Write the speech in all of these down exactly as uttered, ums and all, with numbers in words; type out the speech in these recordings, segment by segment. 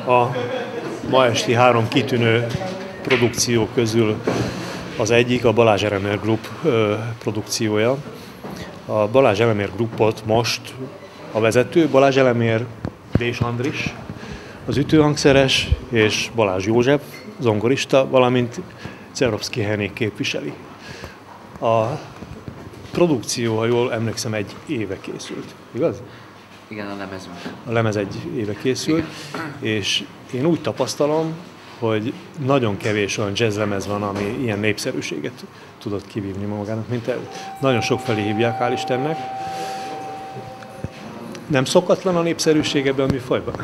A ma esti három kitűnő produkció közül az egyik a Balázs Eremér Group produkciója. A Balázs Eremér Groupot most a vezető Balázs Elemér, Dés Andris, az ütőhangszeres, és Balázs József, zongorista, valamint Cerovszky Henék képviseli. A produkció, ha jól emlékszem, egy éve készült, igaz? Igen, a lemezünk. A lemez egy éve készült, és én úgy tapasztalom, hogy nagyon kevés olyan jazzlemez van, ami ilyen népszerűséget tudott kivívni magának, mint ez. Nagyon sok felé hívják, hál' Istennek. Nem szokatlan a népszerűség ebben a műfajban?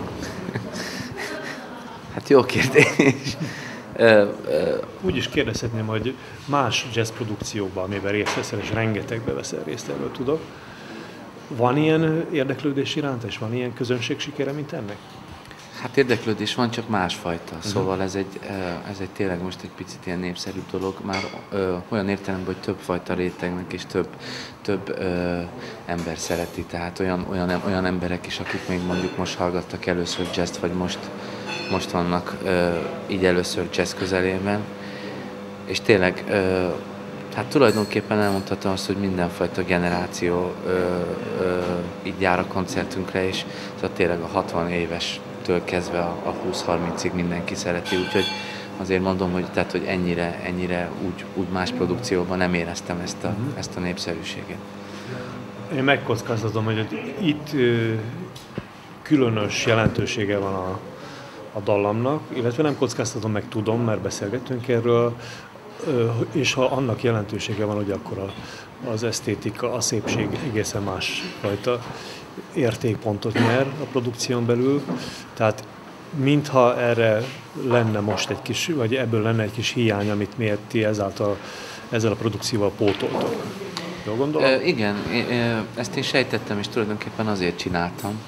Hát jó kérdés. Úgy is kérdezhetném, hogy más jazz produkciókban, amiben részt veszel, és rengetegbe veszel részt, erről tudok. Van ilyen érdeklődés iránt, és van ilyen közönség sikere, mint ennek? Hát érdeklődés van, csak másfajta. Uh-huh. Szóval ez egy, ez egy tényleg most egy picit ilyen népszerűbb dolog. Már ö, olyan értelemben, hogy több fajta rétegnek és több, több ö, ember szereti. Tehát olyan, olyan, olyan emberek is, akik még mondjuk most hallgattak először jazzt, vagy most, most vannak ö, így először jazz közelében. És tényleg ö, hát tulajdonképpen elmondhatom azt, hogy mindenfajta generáció ö, ö, így jár a koncertünkre, és szóval tényleg a hatvan évestől kezdve a, a húsz-harmincig mindenki szereti, úgyhogy azért mondom, hogy, tehát, hogy ennyire, ennyire úgy, úgy más produkcióban nem éreztem ezt a, uh-huh. ezt a népszerűséget. Én megkockáztatom, hogy itt ö, különös jelentősége van a, a dallamnak, illetve nem kockáztatom, meg tudom, mert beszélgettünk erről, és ha annak jelentősége van, hogy akkor a, az esztétika, a szépség egészen másfajta értékpontot nyer a produkción belül. Tehát mintha erre lenne most egy kis, vagy ebből lenne egy kis hiány, amit miért ti ezáltal, ezzel a produkcióval pótoltok. Jól gondolom? E, igen, ezt én sejtettem, és tulajdonképpen azért csináltam.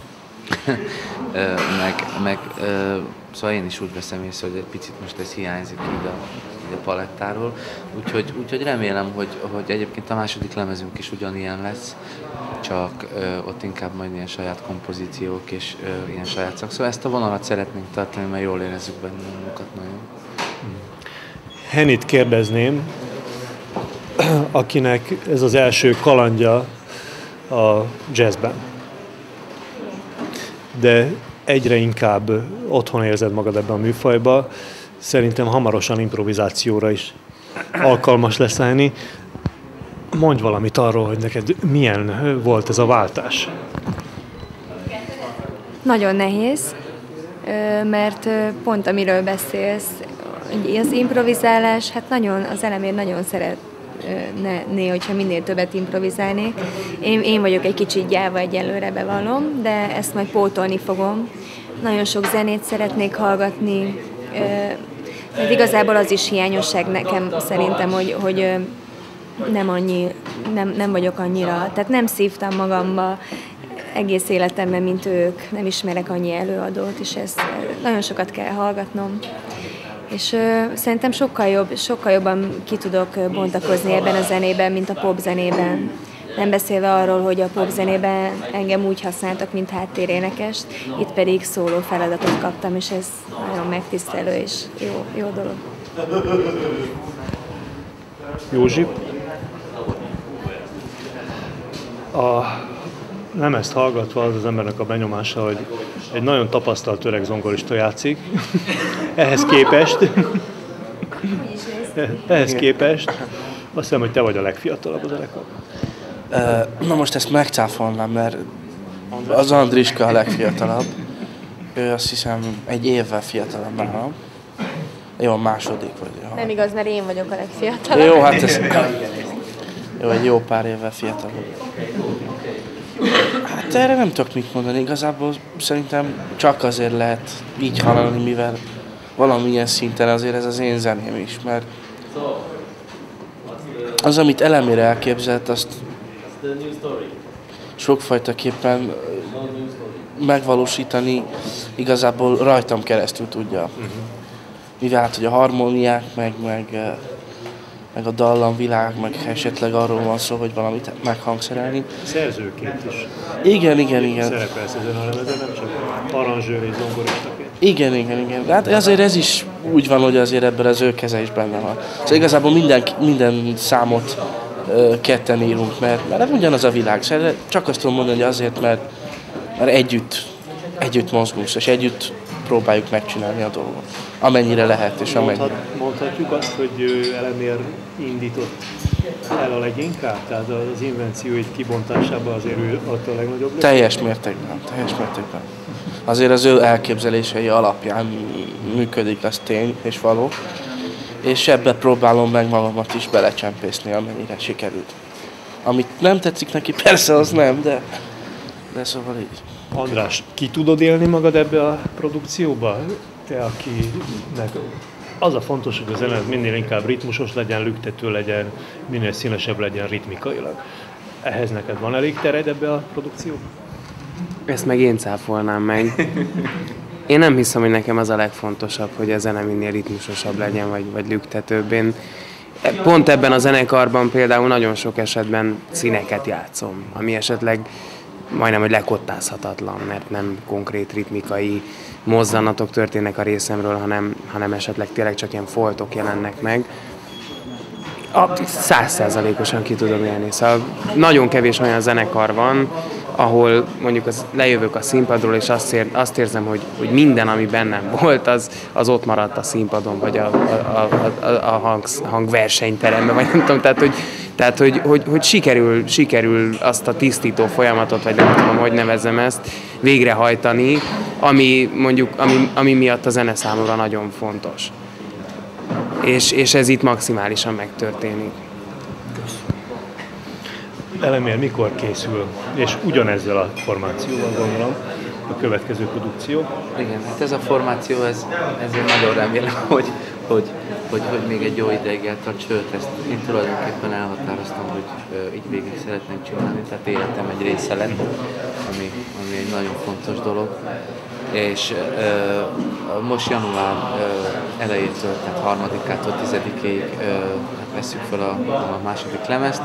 meg, meg szóval én is úgy veszem észre, hogy egy picit most ez hiányzik így a, így a palettáról, úgyhogy, úgyhogy remélem, hogy, hogy egyébként a második lemezünk is ugyanilyen lesz, csak ö, ott inkább majd ilyen saját kompozíciók és ö, ilyen saját szak. Szóval ezt a vonalat szeretnénk tartani, mert jól érezzük benne magunkat nagyon. Henit kérdezném, akinek ez az első kalandja a jazzben. De egyre inkább otthon érzed magad ebben a műfajban. Szerintem hamarosan improvizációra is alkalmas lesz állni. Mondj valamit arról, hogy neked milyen volt ez a váltás? Nagyon nehéz, mert pont amiről beszélsz, az improvizálás, hát nagyon, az Elemér nagyon szeretné, hogyha minél többet improvizálnék. Én, én vagyok egy kicsit gyáva, egyelőre bevallom, de ezt majd pótolni fogom. Nagyon sok zenét szeretnék hallgatni, mert igazából az is hiányosság nekem szerintem, hogy, hogy nem, annyi, nem, nem vagyok annyira, tehát nem szívtam magamba egész életemben, mint ők, nem ismerek annyi előadót, és ezt nagyon sokat kell hallgatnom. És uh, szerintem sokkal, jobb, sokkal jobban ki tudok bontakozni ebben a zenében, mint a popzenében. Nem beszélve arról, hogy a popzenében engem úgy használtak, mint háttérénekest, itt pedig szóló feladatot kaptam, és ez nagyon megtisztelő és jó, jó dolog. Józsi? A lemezt hallgatva az az embernek a benyomása, hogy egy nagyon tapasztalt öreg zongorista játszik. Ehhez képest, ehhez képest azt hiszem, hogy te vagy a legfiatalabb az zenekarban. Na most ezt megcáfolnám, mert az Andriska a legfiatalabb. Ő azt hiszem egy évvel fiatalabb nálam. Jó, második vagy. Jó. Nem igaz, mert én vagyok a legfiatalabb. Jó, hát ez... Jó, egy jó pár évvel fiatalabb. Hát erre nem tudok mit mondani. Igazából szerintem csak azért lehet így hallani, mivel valamilyen szinten azért ez az én zeném is, mert az, amit Elemér elképzelt, azt sokfajtaképpen megvalósítani igazából rajtam keresztül tudja. Mivel hát, hogy a harmóniák, meg, meg meg a dallamvilág, meg esetleg arról van szó, hogy valamit meghangszerelni. Szerzőként is Igen, igen, igen. szerepelsz ezen a lemezen, nem csak aranzsőr és zongoristaként. Igen, igen, igen. De hát azért ez is úgy van, hogy azért ebben az ő keze is benne van. Szóval igazából minden, minden számot ö, ketten írunk, mert, mert ugyanaz a világ. Szóval csak azt tudom mondani, hogy azért, mert, mert együtt, együtt mozgunk, és együtt próbáljuk megcsinálni a dolgot. Amennyire lehet, és amennyire. Mondhat, mondhatjuk azt, hogy Elemér indított el a leginkább? Tehát az invencióit kibontásában azért ő adta a legnagyobb lökést? Teljes mértékben, teljes mértékben. Azért az ő elképzelései alapján működik, az tény és való. És ebbe próbálom meg magamat is belecsempészni, amennyire sikerült. Amit nem tetszik neki, persze az nem, de, de szóval így. András, ki tudod élni magad ebbe a produkcióba? Te, akinek az a fontos, hogy a zene minél inkább ritmusos legyen, lüktető legyen, minél színesebb legyen ritmikailag. Ehhez neked van elég tered ebbe a produkcióba? Ezt meg én cáfolnám meg. Én nem hiszem, hogy nekem az a legfontosabb, hogy a zene minél ritmusosabb legyen, vagy, vagy lüktetőbb. Én pont ebben a zenekarban például nagyon sok esetben színeket játszom, ami esetleg majdnem, hogy lekottázhatatlan, mert nem konkrét ritmikai mozzanatok történnek a részemről, hanem, hanem esetleg tényleg csak ilyen foltok jelennek meg. Százszázalékosan ki tudom élni. Szóval nagyon kevés olyan zenekar van, ahol mondjuk az, lejövök a színpadról, és azt, ér, azt érzem, hogy, hogy minden, ami bennem volt, az, az ott maradt a színpadon, vagy a, a, a, a, a hang, hangversenyteremben, vagy nem tudom, tehát, hogy, tehát, hogy, hogy, hogy sikerül, sikerül azt a tisztító folyamatot, vagy nem tudom, hogy nevezzem ezt, végrehajtani, ami, mondjuk, ami, ami miatt a zene számomra nagyon fontos. És, és ez itt maximálisan megtörténik. Elemér mikor készül? És ugyanezzel a formációval gondolom a következő produkció. Igen, hát ez a formáció, ez, ezért nagyon remélem, hogy, hogy, hogy, hogy még egy jó ideig eltart, sőt, ezt én tulajdonképpen elhatároztam, hogy uh, így végig szeretném csinálni, tehát életem egy része lett, ami, ami egy nagyon fontos dolog. És uh, most január uh, elejétől, tehát harmadikától tizedikéig uh, vesszük fel a, a második lemezt,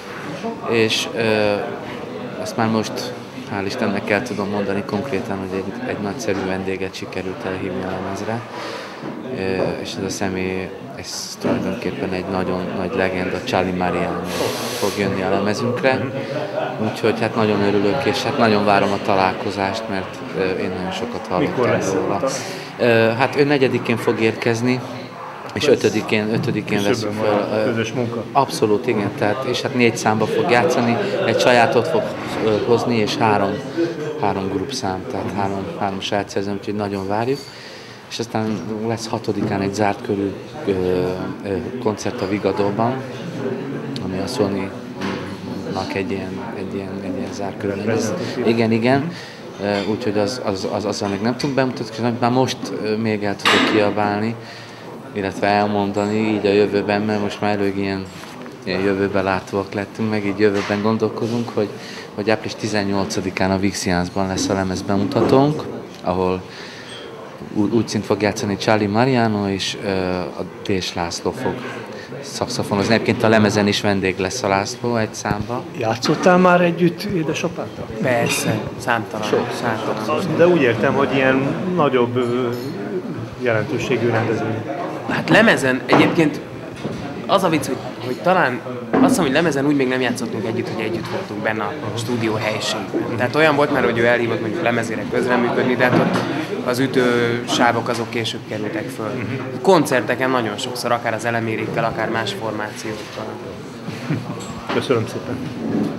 és uh, azt már most, hál' Istennek el tudom mondani konkrétan, hogy egy, egy nagyszerű vendéget sikerült elhívni a lemezre, uh, és ez a személy, ez tulajdonképpen egy nagyon nagy legenda, Charlie Mariano fog jönni a lemezünkre, úgyhogy hát nagyon örülök, és hát nagyon várom a találkozást, mert uh, én nagyon sokat hallottam róla. Uh, hát ő negyedikén fog érkezni, és ötödikén, ötödikén veszünk fel. Közös munka. Abszolút, igen, tehát, és hát négy számba fog játszani, egy sajátot fog hozni, és három, három grupszám, tehát három, három saját szerzem, úgyhogy nagyon várjuk. És aztán lesz hatodikán egy zárt körű ö, ö, koncert a Vigadóban, ami a Sony-nak egy ilyen, egy ilyen, egy ilyen zárt körű. Igen, igen. Úgyhogy az, az, az, azzal még nem tudunk bemutatni, már most még el tudok kiabálni, illetve elmondani így a jövőben, mert most már elég ilyen, ilyen jövőben látóak lettünk, meg így jövőben gondolkozunk, hogy, hogy április tizennyolcadikán a Vixiansban lesz a lemez bemutatónk, ahol úgy, úgy szint fog játszani Charlie Mariano, és uh, a Dés László fog szaxofonozni. Egyébként a lemezen is vendég lesz a László egy számba. Játszottál már együtt édesapáddal? Persze, számtalan. Sok. számtalan. De úgy értem, hogy ilyen nagyobb ö, jelentőségű rendezvény. Hát lemezen egyébként az a vicc, hogy, hogy talán azt hiszem, hogy lemezen úgy még nem játszottunk együtt, hogy együtt voltunk benne a stúdió helyiségben. Tehát olyan volt már, hogy ő elhívott mondjuk lemezére közreműködni, de hát ott az ütősávok azok később kerültek föl. Koncerteken nagyon sokszor, akár az Elemérékkel, akár más formációkkal. Köszönöm szépen.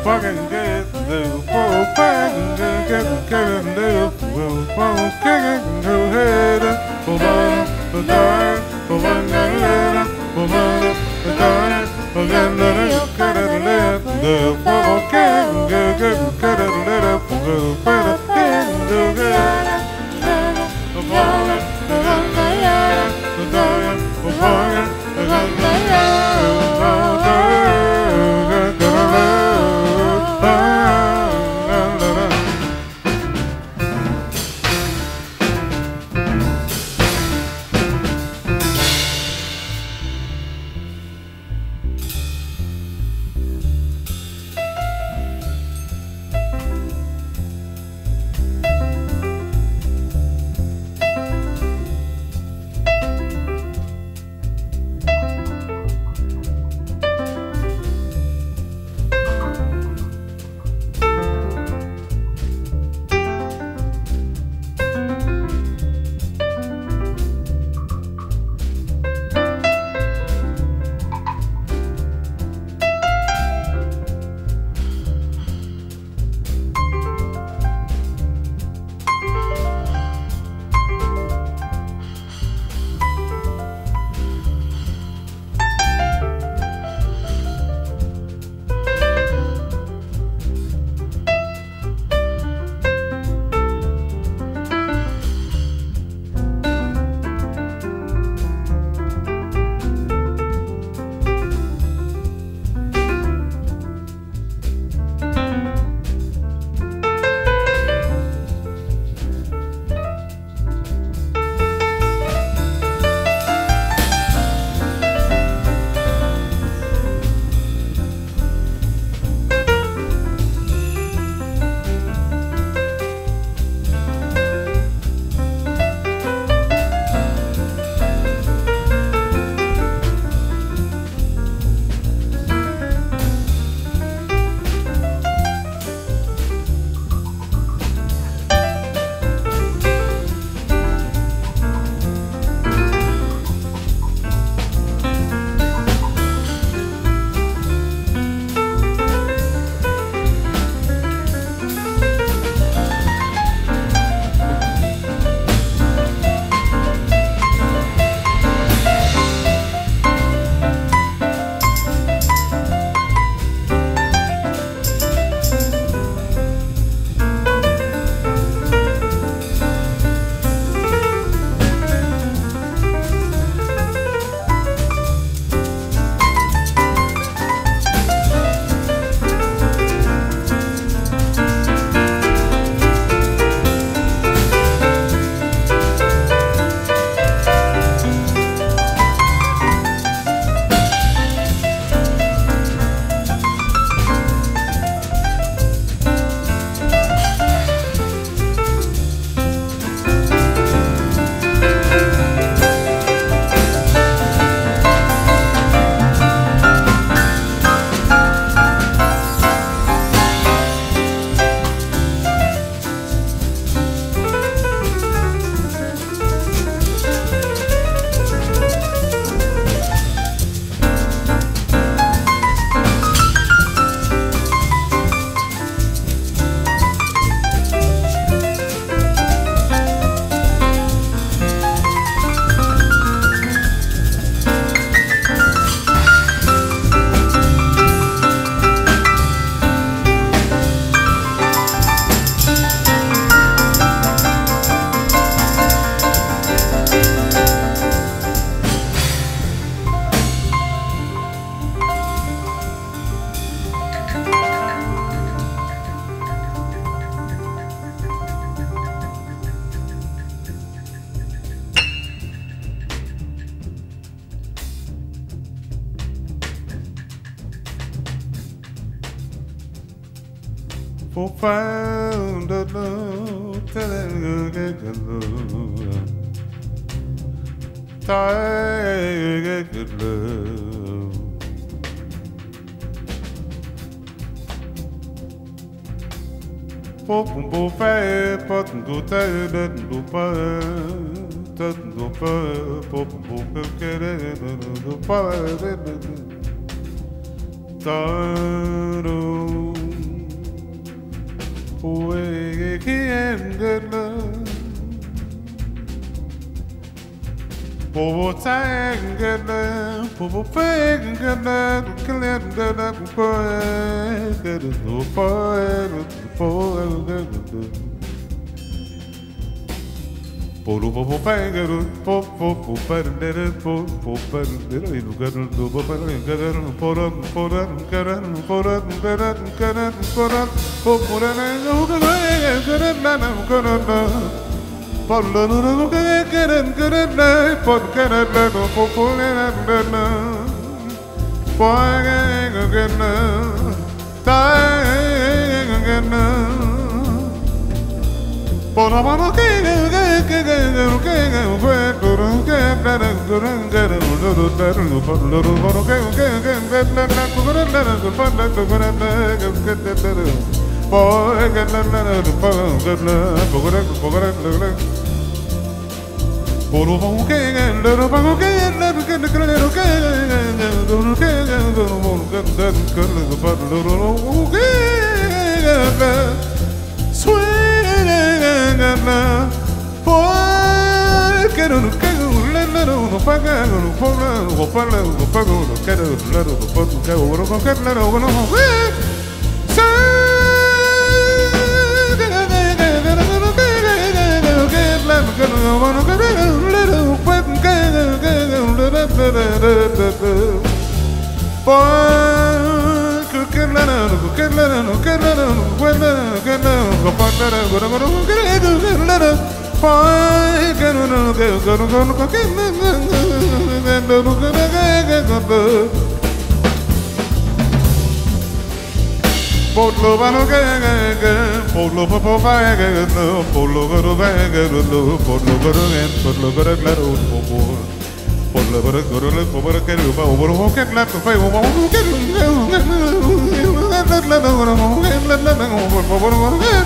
for found a love, tired love. Poppen på færd, potten gå tæt, den gå på, den gå på, poppen på køkkenet, den gå på, den gå på. Poe can get love. Poe tang get love. Poe peg get love. Can let get love. Poe get love. Poe poe get love. Poe poe peg get love. Poe poe poe peg get love. Poe poe peg get love. You get love. Poe peg get love. Poe poe get love. Poe get love. Get love. Poe love. Poe poe get love. Get love. Get love. Por lo no que quieren quererle, por quererle, no por quererle, por quererle, quererle, por la mano que que que que que que fue todo que para que que no por lo no que que que que la la por la la por la por la que que te por que la la por que la por que por que por lo que que lo pago que la que que que lo que lo que lo que que lo para lo que suena porque no que no no paga no paga no paga no paga no que no no por que no que no no por lo vano que por lo poco que no por lo que no que por lo que no por lo que claro por por lo que no por lo que no por lo que claro fue por lo que por lo que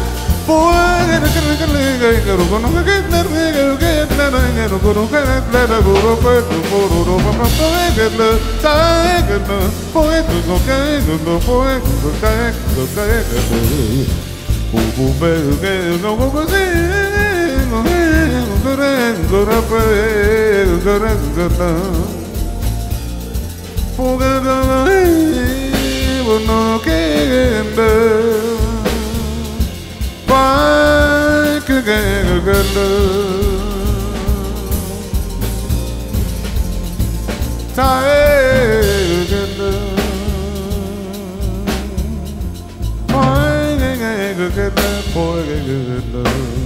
Why could I get love? Tired get love. Why could I get love? Boy, get love.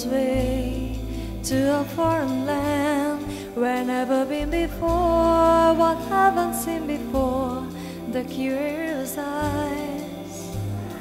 soul's way to a foreign land where never been before, what haven't seen before, the curious eyes.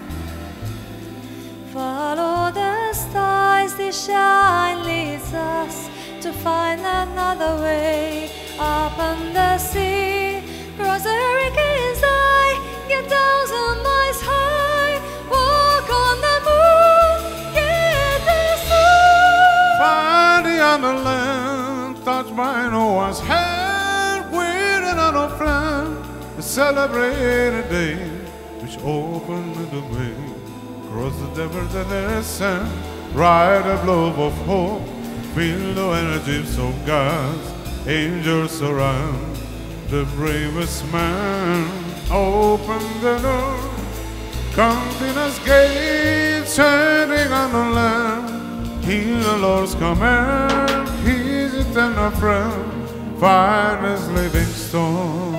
Follow the stars, they shine, leads us to find another way. Up on the sea, cross the hurricane's eye, get thousand miles high, walk on the moon, get the sun. Find the other land, touched by no one's hand, with another friend, to celebrate a day which opened the way. Cross the desert and the sand, ride a globe of hope, feel the energies of God's angels surround the bravest man. Open the door, confidence gate, standing on the land. Hear the Lord's command, He's eternal friend, finest living stone.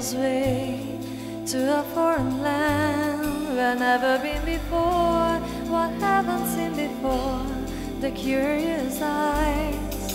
his way to a foreign land where never been before, what haven't seen before, the curious eyes.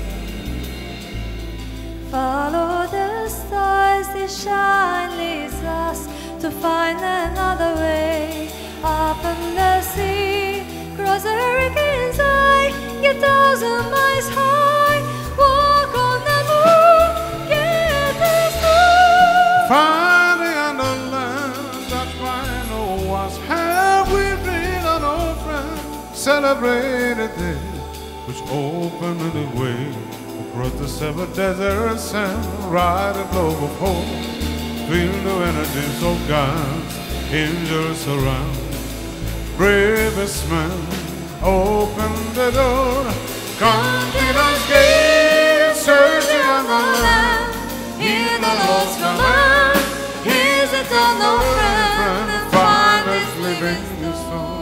Follow the stars, they shine, leads us to find another way. Up in the sea, cross the hurricane's eye, get thousand miles high, walk on the moon, get the sun. Finding on the land that I know was, have we been on our friend, celebrated day, which opened the way across the seven deserts and ride a globe of hope. Feel the energies of God's angels around. Bravest man, open the door. Confidence gate, searching on the land. Hear the Lord's command. He's eternal friend, and find us living the soul.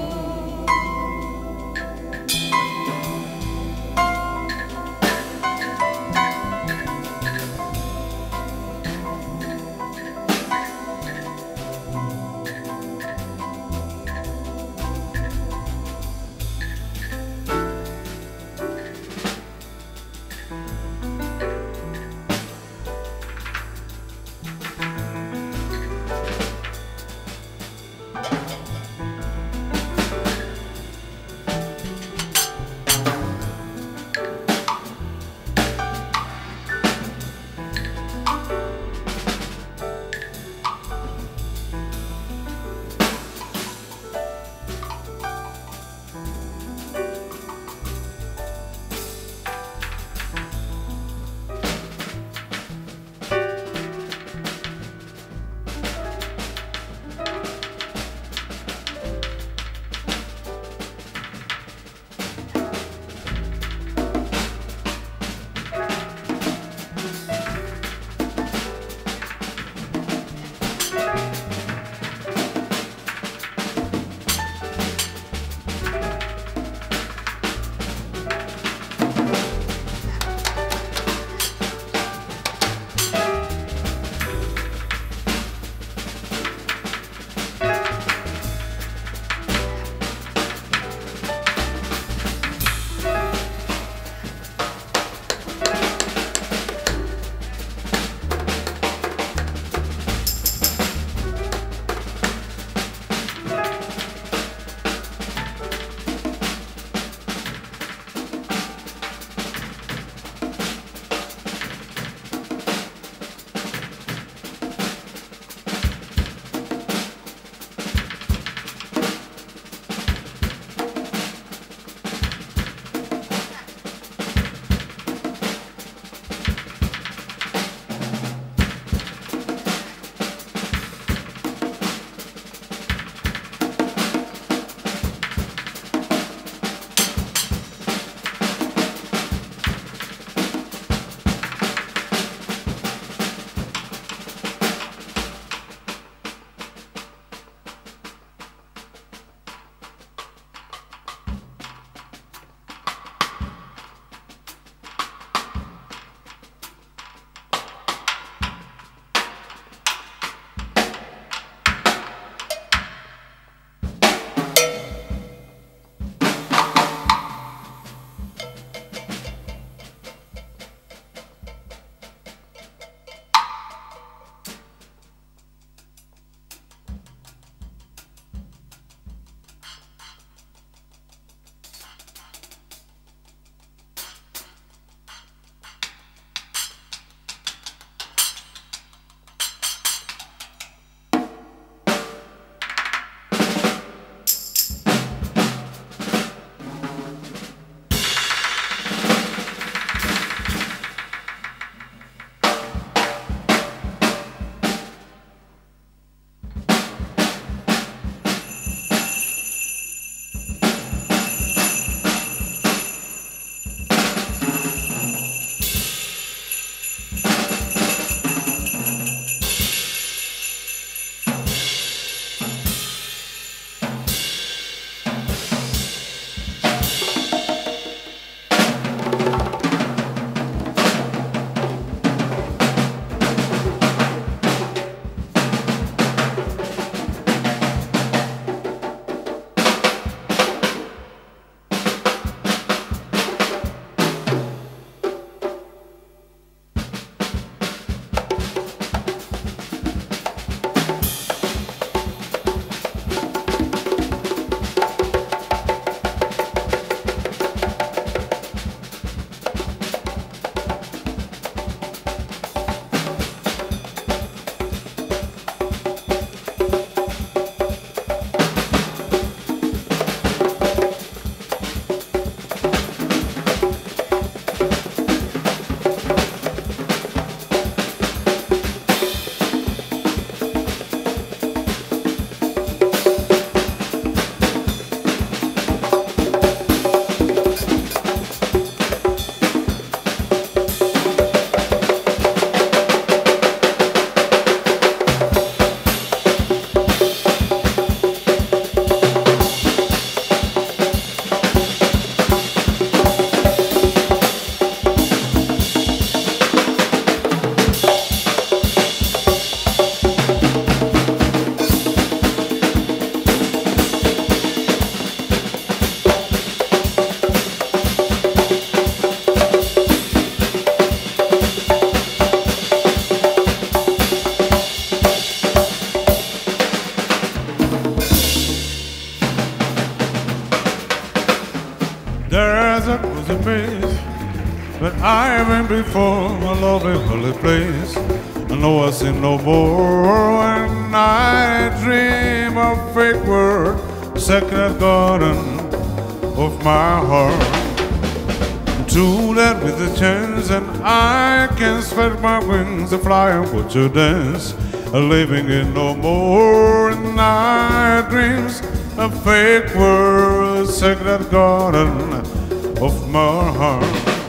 for a lovely holy place. I know I see no more when I dream of fake world, sacred garden of my heart. To that with a chance and I can spread my wings and fly and put to dance. Living in no more in my dreams, a fake world, sacred garden of my heart.